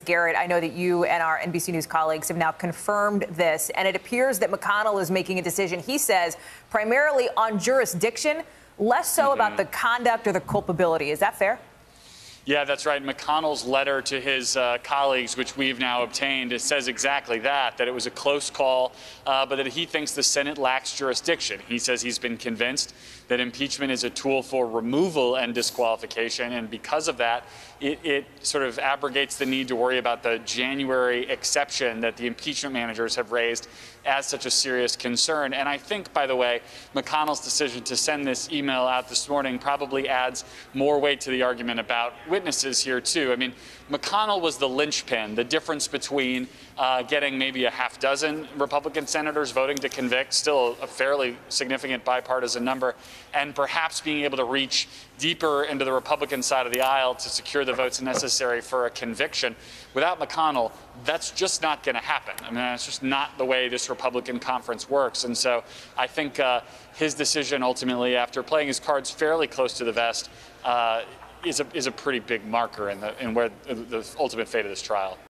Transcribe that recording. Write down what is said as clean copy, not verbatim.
Garrett, I know that you and our NBC News colleagues have now confirmed this, and it appears that McConnell is making a decision, he says, primarily on jurisdiction, less so about the conduct or the culpability. Is that fair? Yeah, that's right. McConnell's letter to his colleagues, which we've now obtained, it says exactly that it was a close call, but that he thinks the Senate lacks jurisdiction. He says he's been convinced that impeachment is a tool for removal and disqualification, and because of that, it sort of abrogates the need to worry about the January exception that the impeachment managers have raised as such a serious concern. And I think, by the way, McConnell's decision to send this email out this morning probably adds more weight to the argument about witnesses here, too. I mean, McConnell was the linchpin, the difference between getting maybe a half dozen Republican senators voting to convict, still a fairly significant bipartisan number, and perhaps being able to reach deeper into the Republican side of the aisle to secure the votes necessary for a conviction. Without McConnell, that's just not going to happen. I mean, that's just not the way this Republican conference works. And so I think his decision ultimately, after playing his cards fairly close to the vest, is a pretty big marker in where the ultimate fate of this trial.